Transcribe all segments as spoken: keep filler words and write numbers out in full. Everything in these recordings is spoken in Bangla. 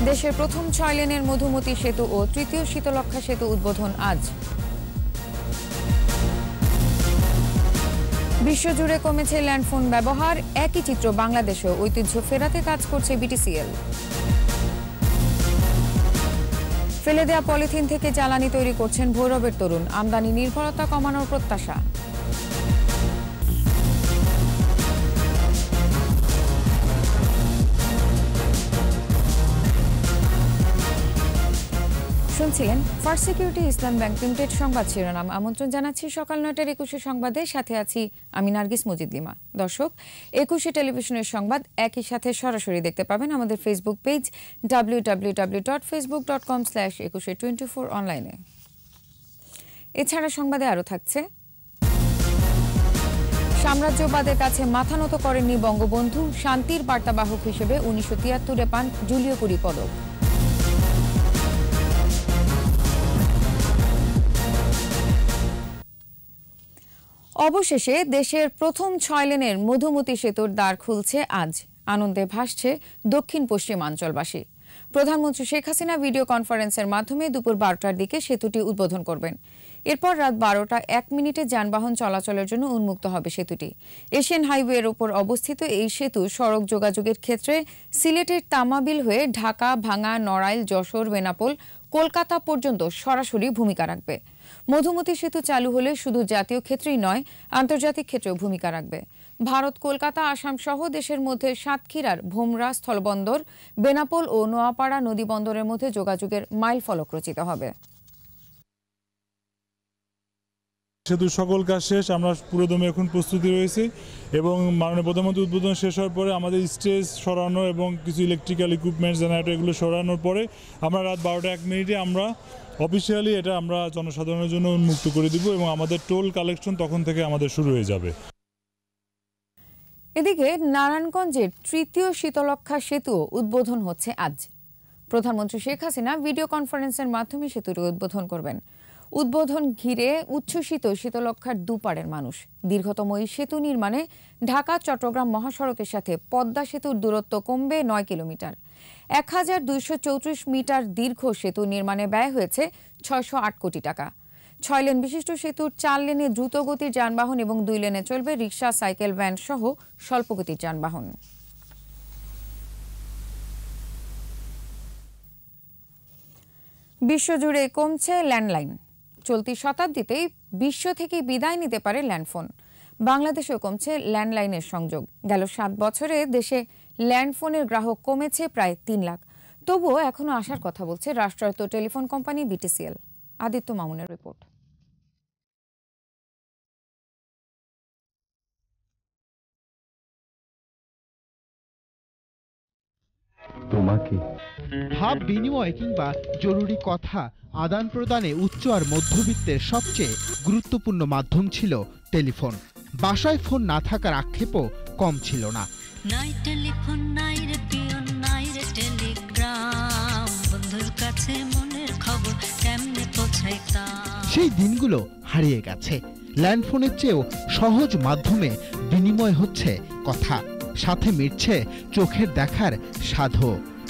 দেশের প্রথম ছয় লেনের মধুমতি সেতু ও তৃতীয় শীতলক্ষ্যা সেতু উদ্বোধন আজ। বিশ্বজুড়ে কমেছে ল্যান্ডফোন ব্যবহার, একই চিত্র বাংলাদেশেও ঐতিহ্য ফেরাতে কাজ করছে বিটিসিএল। ফেলে দেয়া পলিথিন থেকে জ্বালানি তৈরি করছেন ভৈরবের তরুণ, আমদানি নির্ভরতা কমানোর প্রত্যাশা। শুনছিলেন First Security Islami Bank Limited সংবাদ শিরোনাম। আমন্ত্রণ জানাচ্ছি সকাল নয়টার একুশে সংবাদের, সাথে আছি আমি নার্গিস মজিদ-লিমা। দর্শক, একুশে টেলিভিশনের সংবাদ একই সাথে সরাসরি দেখতে পাবেন আমাদের Facebook page W W W dot Facebook dot com slash Ekushey twenty four অনলাইনে। এছাড়া সংবাদে আরও থাকছে, সাম্রাজ্যবাদের কাছে মাথা নত করেননি বঙ্গবন্ধু, শান্তির বার্তাবাহক হিসেবে উনিশশো তিয়াত্তরে পান জুলিও কুরি পদক। অবশেষে দেশের প্রথম ছয় লেনের মধুমতি সেতুর দ্বার খুলছে আজ। আনন্দে ভাসছে দক্ষিণ পশ্চিমাঞ্চলবাসী। প্রধানমন্ত্রী শেখ হাসিনা ভিডিও কনফারেন্সের মাধ্যমে দুপুর বারোটার দিকে সেতুটি উদ্বোধন করবেন। এরপর রাত বারোটা এক মিনিটে যানবাহন চলাচলের জন্য উন্মুক্ত হবে সেতুটি। এশিয়ান হাইওয়ের ওপর অবস্থিত এই সেতু সড়ক যোগাযোগের ক্ষেত্রে সিলেটের তামাবিল হয়ে ঢাকা, ভাঙ্গা, নড়াইল, যশোর, বেনাপোল, কলকাতা পর্যন্ত সরাসরি ভূমিকা রাখবে। মধুমতি সেতু চালু হলে শুধু জাতীয় ক্ষেত্রেই নয়, আন্তর্জাতিক ক্ষেত্রেও ভূমিকা রাখবে। ভারত, কলকাতা, আসাম সহ দেশের মধ্যে সাতক্ষীরার ভোমরা স্থলবন্দর, বেনাপোল ও নোয়াপাড়া নদী বন্দরের মধ্যে যোগাযোগের মাইল ফলক রচিত হবে। সেতুর সকল কাজ শেষ, আমরা পুরোদমে এখন প্রস্তুতি রয়েছে এবং মাননীয় প্রধানমন্ত্রী উদ্বোধন শেষ হওয়ার পরে আমাদের স্টেজ সরানো এবং কিছু ইলেকট্রিক্যাল ইকুইপমেন্ট জেনারেটর এগুলো সরানোর পরে আমরা রাত বারোটা এক মিনিটে আমরা অফিসিয়ালি এটা আমরা জনসাধারণের জন্য উন্মুক্ত করে দিব এবং আমাদের টোল কালেকশন তখন থেকে আমাদের শুরু হয়ে যাবে। এদিকে নারায়ণগঞ্জের তৃতীয় শীতলক্ষ্যা সেতু উদ্বোধন হচ্ছে আজ। প্রধানমন্ত্রী শেখ হাসিনা ভিডিও কনফারেন্সের মাধ্যমে সেতুটি উদ্বোধন করবেন। উদ্বোধন ঘিরে উচ্ছ্বসিত শীতলক্ষ্যার দুপারের মানুষ। দীর্ঘতম এই সেতু নির্মাণে ঢাকা চট্টগ্রাম মহাসড়কের সাথে পদ্মা সেতুর দূরত্ব কমবে নয় কিলোমিটার। এক হাজার দুইশো চৌত্রিশ মিটার দীর্ঘ সেতু নির্মাণে ব্যয় হয়েছে ছয়শো আট কোটি টাকা। ছয় লেন বিশিষ্ট সেতুর চার লেনে দ্রুতগতির যানবাহন এবং দুই লেনে চলবে রিক্সা, সাইকেল, ভ্যান সহ স্বল্পগতির যানবাহন। বিশ্বজুড়ে কমছে ল্যান্ডলাইন। চলতি শতাব্দীতেই বিশ্ব থেকে বিদায় নিতে পারে ল্যান্ডফোন। বাংলাদেশেও কমছে ল্যান্ডলাইনের সংযোগ। গেল সাত বছরে দেশে ল্যান্ডফোনের গ্রাহক কমেছে প্রায় তিন লাখ। তবুও এখনো আসার কথা বলছে রাষ্ট্রায়ত্ত টেলিফোন কোম্পানি বিটিসিএল। আদিত্য মামুনের রিপোর্ট। তোমাকে ভাব বিনিময় কিংবা জরুরি কথা আদান প্রদানে উচ্চ আর মধ্যবিত্তের সবচেয়ে গুরুত্বপূর্ণ মাধ্যম ছিল টেলিফোন। বাসায় ফোন না থাকার আক্ষেপও কম ছিল না। নাই টেলিফোন, নাই রে পিয়ন, নাই রে টেলিগ্রাম, বন্ধুর কাছে মনের খবর কেমনে পৌঁছাইতাম। সেই দিনগুলো হারিয়ে গেছে। ল্যান্ডফোনের চেয়েও সহজ মাধ্যমে বিনিময় হচ্ছে কথা, সাথে মিটছে চোখের দেখার সাধও।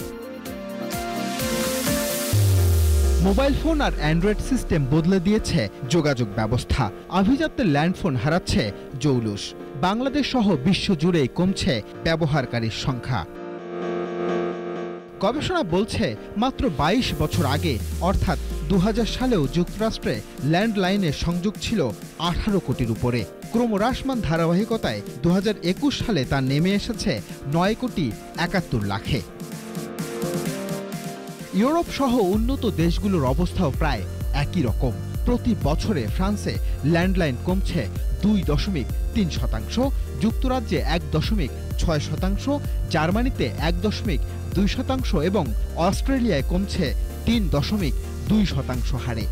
মোবাইল ফোন আর অ্যান্ড্রয়েড সিস্টেম বদলে দিয়েছে যোগাযোগ ব্যবস্থা। আভিজাত্যের ল্যান্ডফোন হারাচ্ছে জৌলুস। বাংলাদেশ সহ বিশ্বজুড়ে কমছে ব্যবহারকারীর সংখ্যা। গবেষণা বলছে মাত্র বাইশ বছর আগে অর্থাৎ দু হাজার সালেও যুক্তরাষ্ট্রে ল্যান্ডলাইনের সংযোগ ছিল আঠারো কোটির উপরে। ক্রমহ্রাসমান ধারাবাহিকতায় দু হাজার একুশ সালে তা নেমে এসেছে নয় কোটি একাত্তর লাখে। ইউরোপ সহ উন্নত দেশগুলোর অবস্থাও প্রায় একই রকম। প্রতি বছরে ফ্রান্সে ল্যান্ডলাইন কমছে দুই দশমিক তিন শতাংশ, যুক্তরাজ্যে এক দশমিক ছয় শতাংশ, জার্মানিতে এক দশমিক দুই শতাংশ এবং অস্ট্রেলিয়ায় কমছে তিন দশমিক দুই শতাংশ হারে।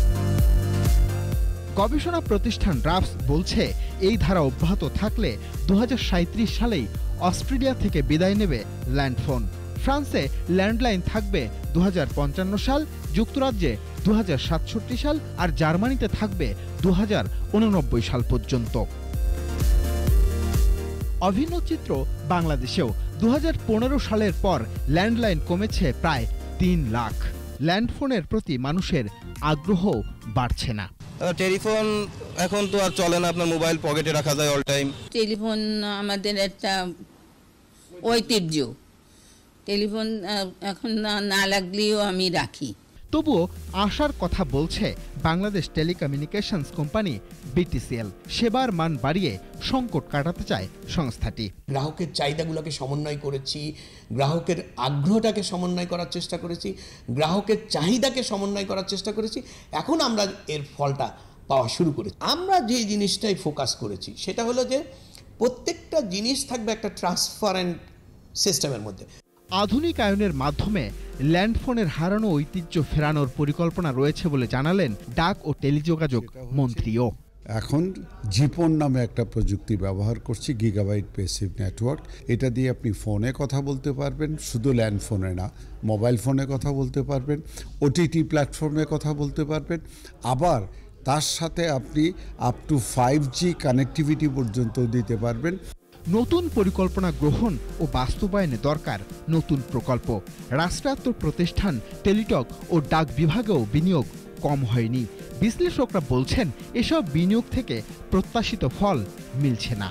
গবেষণা প্রতিষ্ঠান ড্রাফটস বলছে এই ধারা অব্যাহত থাকলে দু হাজার সাঁইত্রিশ সালেই অস্ট্রেলিয়া থেকে বিদায় নেবে ল্যান্ডফোন। ফ্রান্সে ল্যান্ডলাইন থাকবে দু হাজার পঞ্চান্ন সাল, যুক্তরাজ্যে দু হাজার সাতষট্টি সাল আর জার্মানিতে থাকবে দু হাজার উননব্বই সাল পর্যন্ত। অভিন্ন চিত্র বাংলাদেশেও। দু হাজার পনেরো সালের পর ল্যান্ডলাইন কমেছে প্রায় তিন লাখ। ল্যান্ডফোনের প্রতি মানুষের আগ্রহ বাড়ছে না। টেলিফোন এখন তো আর চলে না, আপনার মোবাইল পকেটে রাখা যায় অল টাইম। টেলিফোন আমাদের একটা ঐতিহ্য, টেলিফোন এখন না লাগলেও আমি রাখি। তবুও আশার কথা বলছে বাংলাদেশ টেলিকমিউনিকেশনস কোম্পানি বিটিসিএল। সেবার মান বাড়িয়ে সংকট কাটাতে চায় সংস্থাটি। গ্রাহকের চাহিদাগুলোকে সমন্বয় করেছি, গ্রাহকের আগ্রহটাকে সমন্বয় করার চেষ্টা করেছি, গ্রাহকের চাহিদাকে সমন্বয় করার চেষ্টা করেছি। এখন আমরা এর ফলটা পাওয়া শুরু করেছি। আমরা যে জিনিসটাই ফোকাস করেছি সেটা হলো যে প্রত্যেকটা জিনিস থাকবে একটা ট্রান্সপারেন্ট সিস্টেমের মধ্যে। আধুনিকায়নের মাধ্যমে ল্যান্ডফোনের হারানো ঐতিহ্য ফেরানোর পরিকল্পনা রয়েছে বলে জানালেন ডাক ও টেলিযোগাযোগ মন্ত্রীও। এখন জিপন নামে একটা প্রযুক্তি ব্যবহার করছি, গিগাবাইট প্যাসিভ নেটওয়ার্ক। এটা দিয়ে আপনি ফোনে কথা বলতে পারবেন, শুধু ল্যান্ডফোনে না, মোবাইল ফোনে কথা বলতে পারবেন, ওটিটি প্ল্যাটফর্মে কথা বলতে পারবেন, আবার তার সাথে আপনি up to five G connectivity পর্যন্ত দিতে পারবেন। নতুন পরিকল্পনা গ্রহণ ও বাস্তবায়নে দরকার নতুন প্রকল্প। রাষ্ট্রায়ত্ত প্রতিষ্ঠান টেলিটক ও ডাক বিভাগেও বিনিয়োগ কম হয়নি। বিশ্লেষকরা বলছেন এসব বিনিয়োগ থেকে প্রত্যাশিত ফল মিলছে না।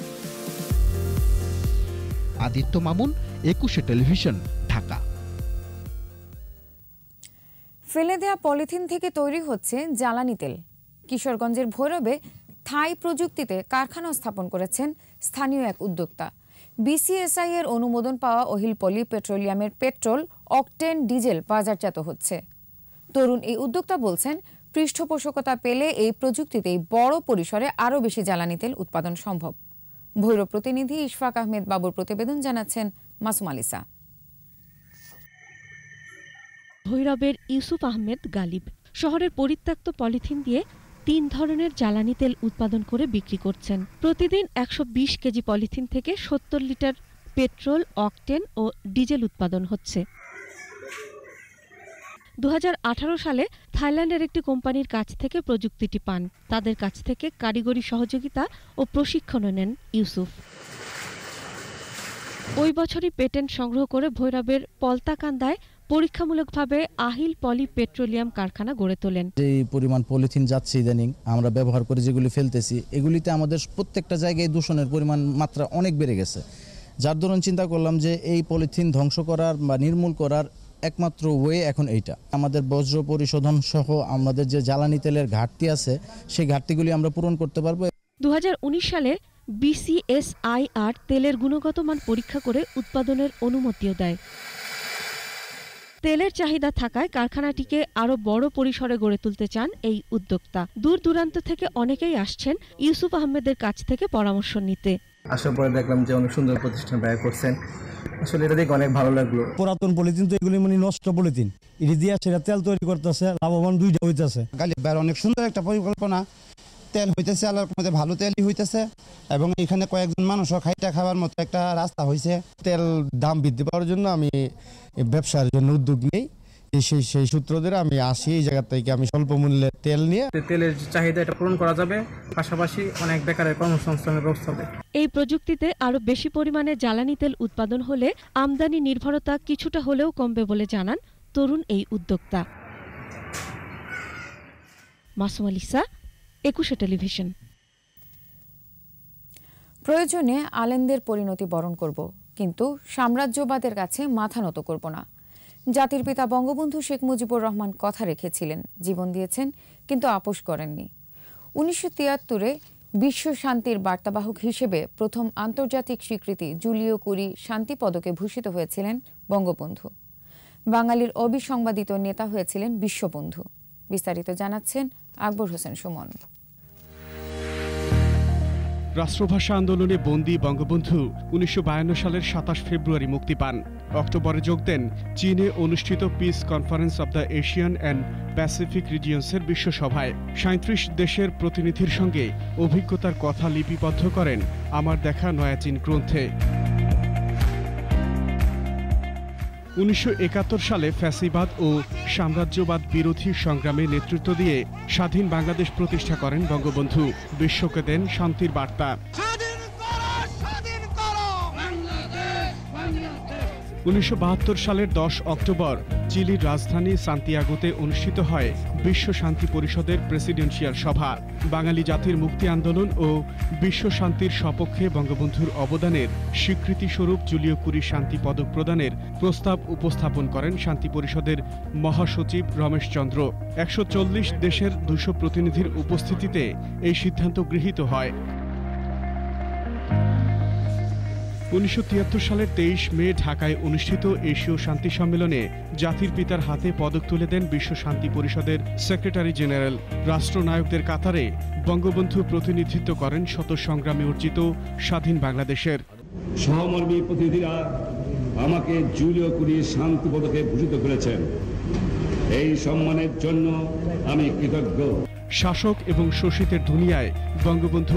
আদিত্য মামুন, একুশে টেলিভিশন, ঢাকা। ফেলে দেয়া পলিথিন থেকে তৈরি হচ্ছে জ্বালানি তেল। কিশোরগঞ্জের ভৈরবে থাই প্রযুক্তিতে কারখানা স্থাপন করেছেন স্থানীয় এক উদ্যোক্তা। বিসিএসআই এর অনুমোদন পাওয়া অহিল পলি পেট্রোলিয়ামের পেট্রোল, অকটেন, ডিজেল বাজারজাত হচ্ছে। তরুণ এই উদ্যোক্তা বলছেন, পৃষ্ঠপোষকতা পেলে এই প্রযুক্তিতেই বড় পরিসরে আরও বেশি জ্বালানি তেল উৎপাদন সম্ভব। ভৈরব প্রতিনিধি ইশফাক আহমেদ বাবুর প্রতিবেদন, জানাচ্ছেন মাসুম আলিসা। ভৈরবের ইউসুফ আহমেদ গালিব শহরের পরিত্যক্ত পলিথিন দিয়ে তিন ধরনের জ্বালানি তেল উৎপাদন করে বিক্রি করছেন। প্রতিদিন একশো বিশ কেজি পলিথিন থেকে সত্তর লিটার পেট্রোল, অকটেন ও ডিজেল উৎপাদন হচ্ছে। দু হাজার আঠারো সালে থাইল্যান্ডের একটি কোম্পানির কাছ থেকে প্রযুক্তিটি পান। তাদের কাছ থেকে কারিগরি সহযোগিতা ও প্রশিক্ষণ নেন ইউসুফ। ওই বছরই পেটেন্ট সংগ্রহ করে ভৈরবের পলতাকান্দায় পরীক্ষামূলকভাবে আহিল পলি পেট্রোলিয়াম কারখানা গড়ে তোলেন। যে পরিমাণ পলিথিন যাচ্ছে ইদানিং আমরা ব্যবহার করে যেগুলি ফেলতেছি, এগুলিতে আমাদের প্রত্যেকটা জায়গায় দূষণের পরিমাণ মাত্রা অনেক বেড়ে গেছে। যার দরুন চিন্তা করলাম যে এই পলিথিন ধ্বংস করার বা নির্মূল করার একমাত্র ওয়ে এখন এইটা। আমাদের বজ্র পরিশোধন সহ আমাদের যে জ্বালানি তেলের ঘাটতি আছে, সেই ঘাটতিগুলি আমরা পূরণ করতে পারবো। দু হাজার উনিশ সালে বিসিএসআইআর তেলের গুণগত মান পরীক্ষা করে উৎপাদনের অনুমতিও দেয়। তেলের চাহিদা থাকায় কারখানাটিকে আরো বড় পরিসরে গড়ে তুলতে চান এই উদ্যোক্তা। দূর দূরান্ত থেকে অনেকেই আসছেন ইউসুফ আহমেদের কাছ থেকে পরামর্শ নিতে। আসার পরে দেখলাম যে অনেক সুন্দর প্রতিষ্ঠান ব্যয় করছেন, আসলে এটা দেখে অনেক ভালো লাগলো। পুরাতন পলিথিন তো এগুলি মানে নষ্ট পলিথিন, এটি দিয়ে সেটা তেল তৈরি করতেছে, লাভবান দুইটা হইতেছে। গালিবের অনেক সুন্দর একটা পরিকল্পনা, তেল হইতেছে, আল্লাহর মধ্যে ভালো তেলই হইতেছে এবং এখানে কয়েকজন মানুষও খাইটা খাওয়ার মতো একটা রাস্তা হয়েছে। তেল দাম বৃদ্ধি পাওয়ার জন্য আমি ব্যবসার জন্য উদ্যোগ নিই। সেই সেই সূত্র ধরে আমি আসি এই জায়গা থেকে, আমি স্বল্প মূল্যে তেল নিয়ে তেলের চাহিদা এটা পূরণ করা যাবে, পাশাপাশি অনেক বেকারের কর্মসংস্থানের ব্যবস্থা হবে। এই প্রযুক্তিতে আরো বেশি পরিমাণে জ্বালানি তেল উৎপাদন হলে আমদানি নির্ভরতা কিছুটা হলেও কমবে বলে জানান তরুণ এই উদ্যোক্তা। মাসুম আলিসা, একুশে টেলিভিশন। প্রয়োজনে আলেমদের পরিণতি বরণ করব, কিন্তু সাম্রাজ্যবাদের কাছে মাথা নত করব না। জাতির পিতা বঙ্গবন্ধু শেখ মুজিবুর রহমান কথা রেখেছিলেন, জীবন দিয়েছেন, কিন্তু আপোষ করেননি। উনিশশো তিয়াত্তরে বিশ্ব শান্তির বার্তাবাহক হিসেবে প্রথম আন্তর্জাতিক স্বীকৃতি জুলিও কুরি শান্তি পদকে ভূষিত হয়েছিলেন বঙ্গবন্ধু। বাঙালির অবিসংবাদিত নেতা হয়েছিলেন বিশ্ববন্ধু। বিস্তারিত জানাচ্ছেন আকবর হোসেন সুমন। রাষ্ট্রভাষা আন্দোলনে বন্দী বঙ্গবন্ধু উনিশশো বায়ান্ন সালের সাতাশ ফেব্রুয়ারি মুক্তি পান। অক্টোবরে যোগ দেন চীনে অনুষ্ঠিত peace conference of the Asian and Pacific রিজিয়ন্সের বিশ্বসভায় সাঁইত্রিশ দেশের প্রতিনিধির সঙ্গে অভিজ্ঞতার কথা লিপিবদ্ধ করেন আমার দেখা নয়া চীন গ্রন্থে। উনিশশো একাত্তর সালে ফ্যাসিবাদ ও সাম্রাজ্যবাদ বিরোধী সংগ্রামে নেতৃত্ব দিয়ে স্বাধীন বাংলাদেশ প্রতিষ্ঠা করেন বঙ্গবন্ধু। বিশ্বকে দেন শান্তির বার্তা। উনিশশো বাহাত্তর সালের দশ অক্টোবর চিলির রাজধানী সান্তিয়াগোতে অনুষ্ঠিত হয় বিশ্ব শান্তি পরিষদের প্রেসিডেন্সিয়াল সভা। বাঙালি জাতির মুক্তি আন্দোলন ও বিশ্ব শান্তির সপক্ষে বঙ্গবন্ধুর অবদানের স্বীকৃতিস্বরূপ জুলিও কুরি শান্তি পদক প্রদানের প্রস্তাব উপস্থাপন করেন শান্তি পরিষদের মহাসচিব রমেশ চন্দ্র। একশো চল্লিশ দেশের দুশো প্রতিনিধির উপস্থিতিতে এই সিদ্ধান্ত গৃহীত হয়। উনিশশো তিয়াত্তর সালের তেইশ মে ঢাকায় অনুষ্ঠিত এশীয় শান্তি সম্মেলনে জাতির পিতার হাতে পদক তুলে দেন বিশ্ব শান্তি পরিষদের সেক্রেটারি জেনারেল। রাষ্ট্রনায়কদের কাতারে বঙ্গবন্ধু প্রতিনিধিত্ব করেন শত সংগ্রামে অর্জিত স্বাধীন বাংলাদেশের। সহমর্মী প্রতিনিধিরা আমাকে জুলিও কুরি শান্তি পদকে ভূষিত করেছেন। এই সম্মানের জন্য আমি কৃতজ্ঞ। শাসক এবং শোষিতের দুনিয়ায় বঙ্গবন্ধু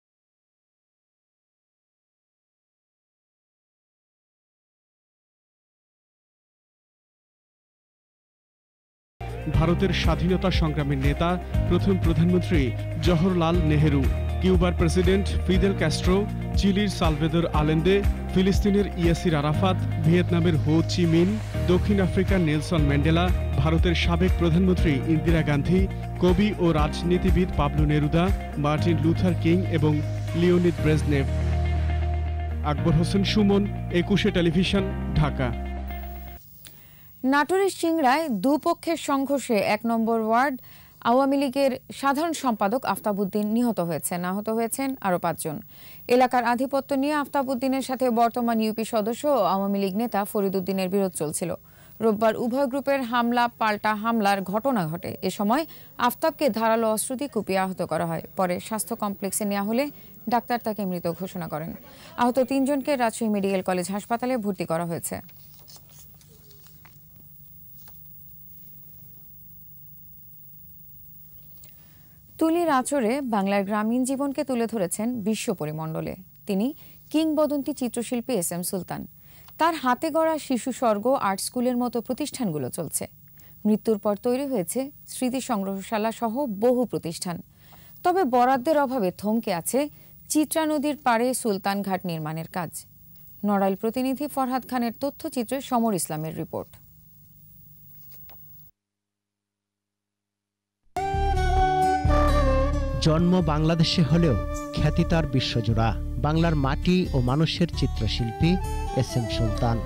ভারতের স্বাধীনতা সংগ্রামের নেতা প্রথম প্রধানমন্ত্রী জওহরলাল নেহেরু, কিউবার প্রেসিডেন্ট ফিদেল ক্যাস্ট্রো, চিলির সালভেদর আলেন্দে, ফিলিস্তিনের ইয়াসির আরাফাত, ভিয়েতনামের হো চি মিন, দক্ষিণ আফ্রিকার নেলসন ম্যান্ডেলা, ভারতের সাবেক প্রধানমন্ত্রী ইন্দিরা গান্ধী, কবি ও রাজনীতিবিদ Pablo Neruda, Martin Luther King এবং Leonid Brezhnev. Akbar Hossain Suman, Ekushey television, Dhaka. নাটোরের সিংড়ায় দুপক্ষের সংঘর্ষে এক নম্বর ওয়ার্ড আওয়ামী লীগের সাধারণ সম্পাদক আফতাবউদ্দিন নিহত হয়েছেন। আহত হয়েছেন আরও পাঁচজন। এলাকার আধিপত্য নিয়ে আফতাবউদ্দিনের সাথে বর্তমান ইউপি সদস্য ও আওয়ামী লীগ নেতা ফরিদ উদ্দিনের বিরোধ চলছিল। রোববার উভয় গ্রুপের হামলা পাল্টা হামলার ঘটনা ঘটে। এ সময় আফতাবকে ধারালো অস্ত্র দিয়ে কুপিয়ে আহত করা হয়। পরে স্বাস্থ্য কমপ্লেক্সে নেওয়া হলে ডাক্তার তাকে মৃত ঘোষণা করেন। আহত তিনজনকে রাজশাহী মেডিকেল কলেজ হাসপাতালে ভর্তি করা হয়েছে। তুলির আঁচড়ে বাংলার গ্রামীণ জীবনকে তুলে ধরেছেন বিশ্ব পরিমণ্ডলে। তিনি কিংবদন্তি চিত্রশিল্পী এস এম সুলতান। তার হাতে গড়া শিশু স্বর্গ আর্ট স্কুলের মতো প্রতিষ্ঠানগুলো চলছে। মৃত্যুর পর তৈরি হয়েছে স্মৃতি সংগ্রহশালা সহ বহু প্রতিষ্ঠান। তবে বরাদ্দের অভাবে থমকে আছে চিত্রা নদীর পাড়ে সুলতান ঘাট নির্মাণের কাজ। নড়াইল প্রতিনিধি ফরহাদ খানের তথ্যচিত্রে সমর ইসলামের রিপোর্ট। জন্ম বাংলাদেশে হলেও খ্যাতি তার বিশ্বজোড়া। বাংলার মাটি ও মানুষের চিত্রশিল্পী এস এম সুলতান।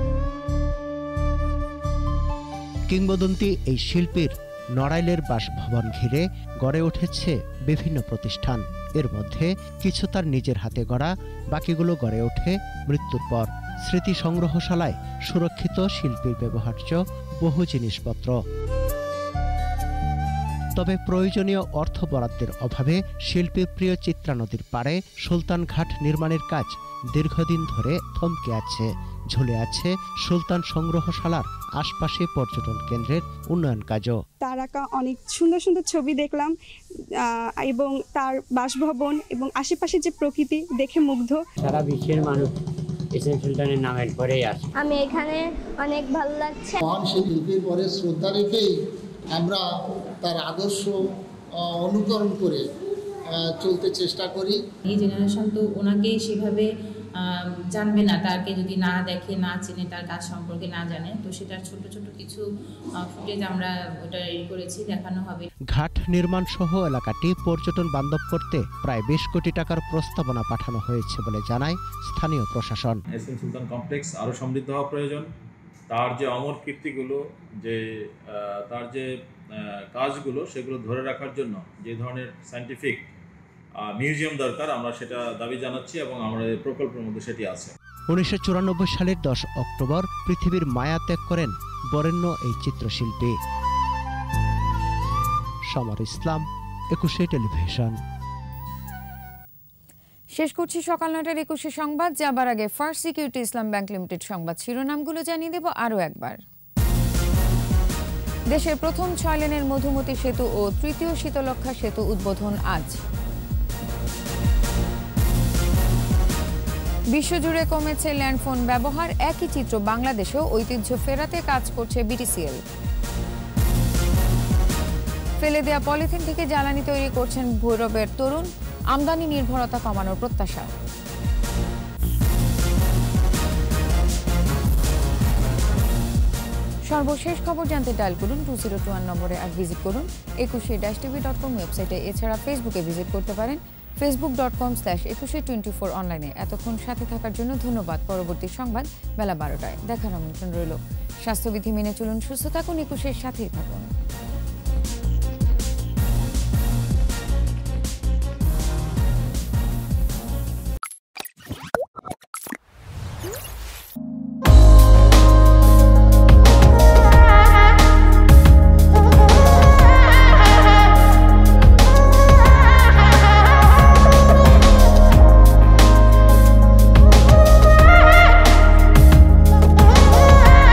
কিংবদন্তি এই শিল্পীর নড়াইলের বাসভবন ঘিরে গড়ে উঠেছে বিভিন্ন প্রতিষ্ঠান। এর মধ্যে কিছু তার নিজের হাতে গড়া, বাকিগুলো গড়ে ওঠে মৃত্যুর পর। স্মৃতি সংগ্রহশালায় সুরক্ষিত শিল্পীর ব্যবহার্য বহু জিনিসপত্র। তবে প্রয়োজনীয় অর্থ বরাদ্দের অভাবে শিল্পীর প্রিয় চিত্রা নদীর পাড়ে সুলতান ঘাট নির্মাণের কাজ দীর্ঘদিন ধরে থমকে আছে। ঝুলে আছে সুলতান সংগ্রহশালার আশপাশে পর্যটন কেন্দ্রের উন্নয়ন কাজও। তার আঁকা অনেক সুন্দর সুন্দর ছবি দেখলাম এবং তার বাসভবন এবং আশেপাশে যে প্রকৃতি দেখে মুগ্ধ। সারা বিশ্বের মানুষ এস এম সুলতানের নামের পরেই আসে। আমি এখানে অনেক ভালো লাগছে। মহান শিল্পীর পরে শ্রদ্ধা রেখেই আমরা তার আদর্শ অনুকরণ করে চলতে চেষ্টা করি। এই জেনারেশন তো ওনাকে সেভাবে জানবে না, তাকে যদি না দেখে, না চেনে, তার কাজ সম্পর্কে না জানে। তো সেটার ছোট ছোট কিছু ফুটেজ আমরা ওটা রেডি করেছি, দেখানো হবে। ঘাট নির্মাণ সহ এলাকাটি পর্যটন বান্ধব করতে প্রায় বিশ কোটি টাকার প্রস্তাবনা পাঠানো হয়েছে বলে জানায় স্থানীয় প্রশাসন। এস এম সুলতান কমপ্লেক্স আরও সমৃদ্ধ হওয়া প্রয়োজন। তার যে অমর কীর্তিগুলো, যে তার যে কাজগুলো, সেগুলো ধরে রাখার জন্য যে ধরনের সায়েন্টিফিক মিউজিয়াম দরকার, আমরা সেটা দাবি জানাচ্ছি এবং আমাদের প্রকল্পের মধ্যে সেটি আছে। উনিশশো চুরানব্বই সালের দশ অক্টোবর পৃথিবীর মায়া ত্যাগ করেন বরেণ্য এই চিত্রশিল্পী। সমর ইসলাম, একুশে টেলিভিশন। শেষ করছি সকাল নয়টার একুশে সংবাদ। যাবার আগে First Security Islami Bank Limited সংবাদ শিরোনামগুলো জানিয়ে দেব আরও একবার। দেশের প্রথম ছয় লেনের মধুমতি সেতু ও তৃতীয় শীতলক্ষা সেতু উদ্বোধন আজ। বিশ্বজুড়ে কমেছে ল্যান্ডফোন ব্যবহার, একই চিত্র বাংলাদেশেও ঐতিহ্য ফেরাতে কাজ করছে বিটিসিএল। ফেলে দেয়া পলিথিন থেকে জ্বালানি তৈরি করছেন ভৈরবের তরুণ, আমদানি নির্ভরতা কমানোর প্রত্যাশা। সর্বশেষ খবর জানতে ডায়াল করুন টু জিরো টু ওয়ান নম্বরে আর ভিজিট করুন একুশে ড্যাশ টিভি ডট কম ওয়েবসাইটে। এছাড়া ফেসবুকে ভিজিট করতে পারেন Facebook dot com slash Ekushey twenty four অনলাইনে। এতক্ষণ সাথে থাকার জন্য ধন্যবাদ। পরবর্তী সংবাদ বেলা বারোটায় দেখার আমন্ত্রণ রইল। স্বাস্থ্যবিধি মেনে চলুন, সুস্থ থাকুন, একুশের সাথেই থাকুন।